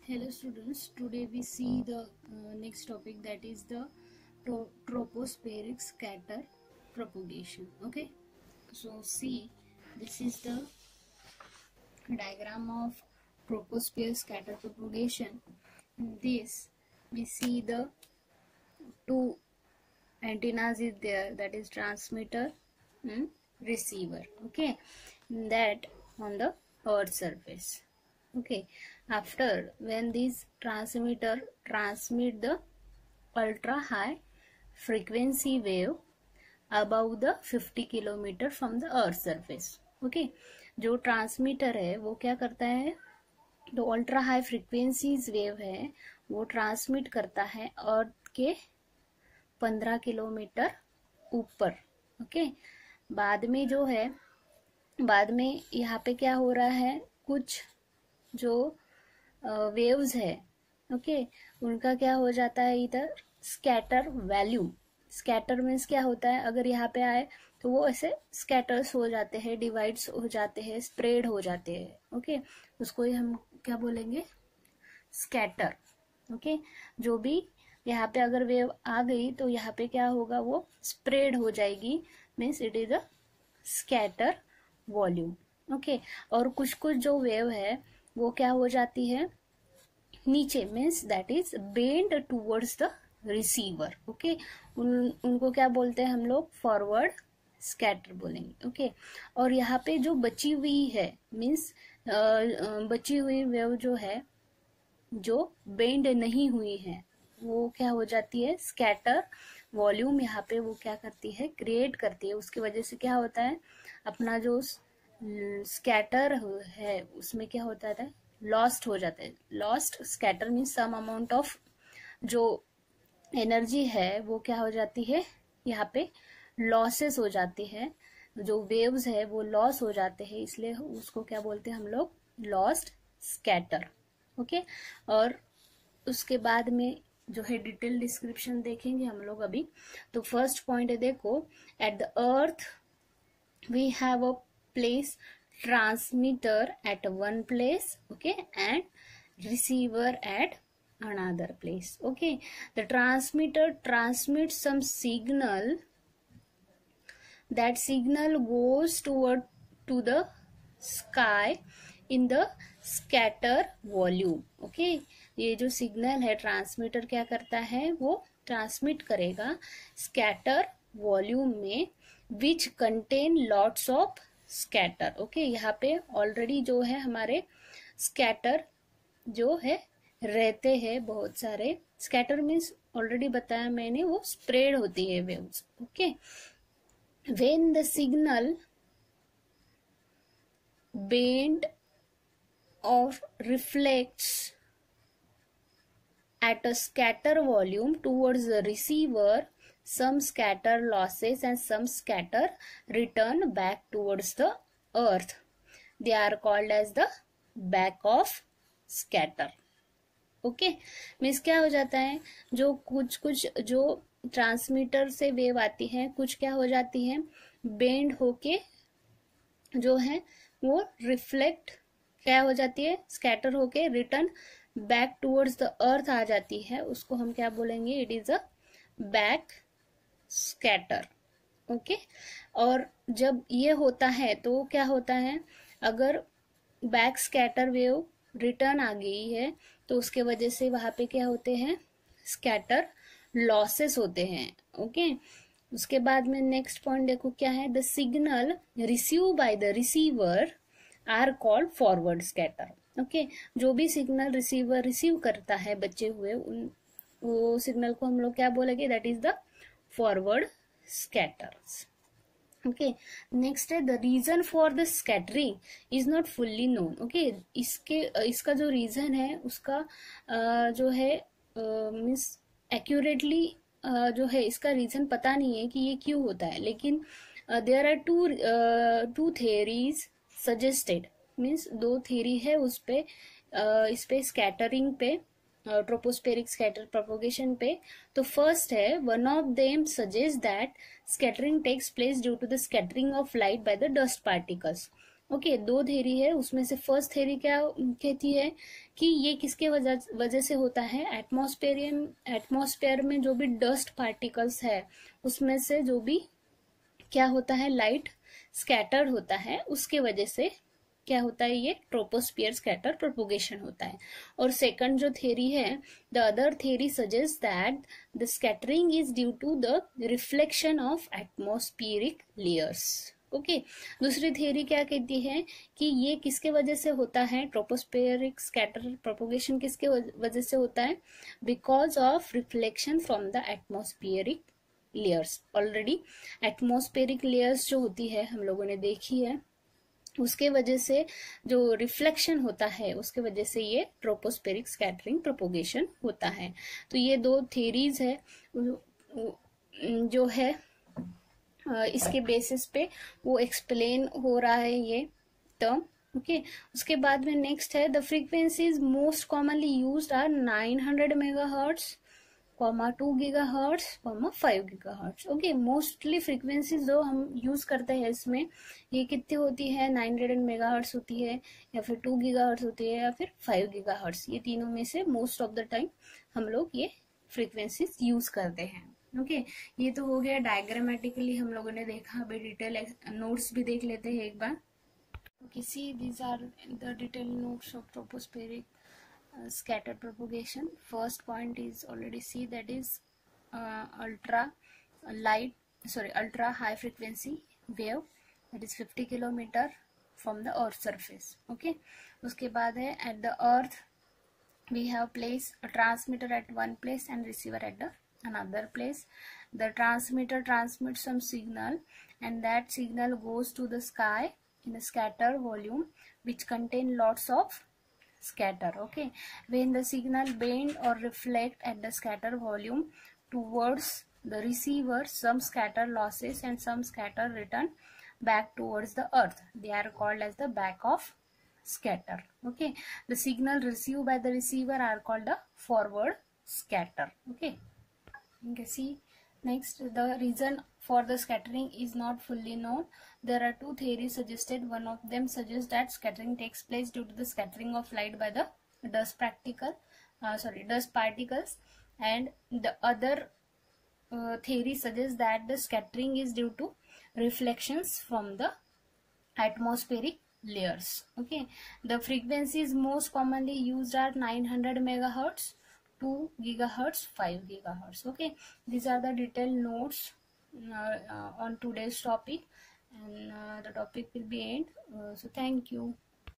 Hello students, today we see the next topic, that is the tropospheric scatter propagation. Okay, so see, this is the diagram of troposphere scatter propagation. In this we see the two antennas is there, that is transmitter and receiver. Okay, that on the earth surface. Okay, after when this transmitter transmit the ultra high frequency wave above the 50 kilometre from the earth surface. Okay, जो transmitter है वो क्या करता है, तो ultra high frequencies wave है वो transmit करता है अर्थ के 15 किलोमीटर ऊपर. ओके, बाद में जो है, बाद में यहाँ पे क्या हो रहा है, कुछ जो वेव्स है, ओके, उनका क्या हो जाता है इधर स्कैटर वैल्यू. स्कैटर मीन्स क्या होता है, अगर यहाँ पे आए तो वो ऐसे स्कैटर्स हो जाते हैं, डिवाइड्स हो जाते हैं, स्प्रेड हो जाते हैं. ओके, उसको ही हम क्या बोलेंगे, स्कैटर. ओके, जो भी यहाँ पे अगर वेव आ गई तो यहाँ पे क्या होगा, वो स्प्रेड हो जाएगी, means it is a scatter volume. Okay, और कुछ कुछ जो वेव है वो क्या हो जाती है नीचे, means that is bend towards the receiver. Okay, उनको क्या बोलते हैं हम लोग, फॉरवर्ड स्कैटर बोलेंगे. ओके, और यहाँ पे जो बची हुई है, मीन्स बची हुई वेव जो है, जो बेंड नहीं हुई है, वो क्या हो जाती है, स्कैटर वॉल्यूम यहाँ पे वो क्या करती है, क्रिएट करती है. उसकी वजह से क्या होता है, अपना जो स्कैटर है उसमें क्या होता है, लॉस्ट हो जाता है. Lost scatter means some amount of जो एनर्जी है वो क्या हो जाती है, यहाँ पे लॉसेस हो जाती है, जो वेव्स है वो लॉस हो जाते हैं, इसलिए उसको क्या बोलते हैं हम लोग, लॉस्ट स्कैटर. ओके, और उसके बाद में जो है डिटेल डिस्क्रिप्शन देखेंगे हम लोग अभी. तो फर्स्ट पॉइंट है, देखो, at the earth we have a place transmitter at one place, okay, and receiver at another place. Okay, the transmitter transmits some signal. That signal goes to the sky in the scatter volume. Okay, ये जो signal है transmitter क्या करता है, वो transmit करेगा scatter volume में, which contain lots of scatter. Okay, यहाँ पे ऑलरेडी जो है हमारे स्कैटर जो है रहते हैं, बहुत सारे स्कैटर मीन्स ऑलरेडी बताया मैंने, वो स्प्रेड होती है waves. Okay, when the signal bend और reflects at a scatter volume towards the receiver, some scatter losses and some scatter return back towards the earth. They are called as the back of scatter. Okay, means क्या हो जाता है, जो कुछ कुछ जो transmitter से वेव आती है, कुछ क्या हो जाती है, बेंड होके जो है वो रिफ्लेक्ट क्या हो जाती है, स्कैटर होके return back towards the earth आ जाती है. उसको हम क्या बोलेंगे, it is a back scatter. Okay, और जब ये होता है तो क्या होता है, अगर बैक स्कैटर वेव रिटर्न आ गई है तो उसके वजह से वहां पे क्या होते हैं, स्कैटर लॉसेस होते हैं. ओके, उसके बाद में नेक्स्ट पॉइंट देखो क्या है, the signal receive by the receiver are called forward scatter. Okay, जो भी सिग्नल रिसीवर रिसीव करता है बचे हुए, वो सिग्नल को हम लोग क्या बोलेंगे, that is the forward scatters. Okay, next है, the reason for the scattering is not fully known. Okay, इसका जो रीजन है उसका जो है मीन्स एक्यूरेटली जो है इसका रीजन पता नहीं है कि ये क्यों होता है, लेकिन there are two theories suggested. Means दो थियरी है उस पे, इस पे स्कैटरिंग पे, ट्रोपोस्फेरिक स्कैटर प्रोपोगेशन पे. तो फर्स्ट है, one of them suggest that scattering takes place due to the scattering of light by the dust particles. Okay, दो थेरी है, उसमें से फर्स्ट थेरी क्या कहती है कि ये किसके वजह से होता है, एटमॉस्फेयर में जो भी डस्ट पार्टिकल्स है उसमें से जो भी क्या होता है, लाइट स्कैटर्ड होता है, उसके वजह से क्या होता है, ये ट्रोपोस्फियर स्कैटर प्रोपोगेशन होता है। और सेकंड जो थ्योरी है, the other theory suggest that the scattering is due to the reflection of atmospheric layers. Okay, दूसरी थ्योरी क्या कहती है कि ये किसके वजह से होता है, ट्रोपोस्फेरिक स्कैटर प्रोपोगेशन किसके वजह से होता है, because of reflection from the atmospheric layers. Already atmospheric layers जो होती है हम लोगों ने देखी है, उसके वजह से जो रिफ्लेक्शन होता है उसके वजह से ये ट्रोपोस्फेरिक स्कैटरिंग प्रोपोगेशन होता है। तो ये दो थ्योरीज है जो है इसके बेसिस पे वो एक्सप्लेन हो रहा है ये टर्म। ओके, उसके बाद में नेक्स्ट है, the frequencies most commonly used are 900 megahertz, 2 gigahertz, 5 gigahertz. Okay, mostly frequencies जो हम यूज करते हैं इसमें ये कितनी होती है, 900 मेगाहर्ट्ज होती है, या फिर 2 गीगाहर्ट्ज होती है, या फिर 5 गीगाहर्ट्ज। ये तीनों में से मोस्ट ऑफ द टाइम हम लोग ये फ्रीक्वेंसीज यूज करते हैं। ओके, ये तो हो गया डायग्रामेटिकली हम लोगों ने देखा। अभी डिटेल नोट्स भी देख लेते हैं एक बार। Okay, see these are the detail notes of tropospheric scatter propagation. First point is already see, that is ultra high frequency wave, that is 50 kilometer from the earth surface. Okay, उसके बाद है, at the earth we have placed a transmitter at one place and receiver at the another place. The transmitter transmits some signal and that signal goes to the sky in a scatter volume which contain lots of scatter. Okay, when the signal bend or reflect at the scatter volume towards the receiver, some scatter losses and some scatter return back towards the earth. They are called as the back of scatter. Okay, the signal received by the receiver are called the forward scatter. Okay, you can see next, the reason for the scattering is not fully known. There are two theories suggested. One of them suggests that scattering takes place due to the scattering of light by the dust particles, and the other theory suggests that the scattering is due to reflections from the atmospheric layers. Okay, the frequencies most commonly used are 900 megahertz, 2 gigahertz, 5 gigahertz. Okay, these are the detailed notes on today's topic, and the topic will be end. So thank you.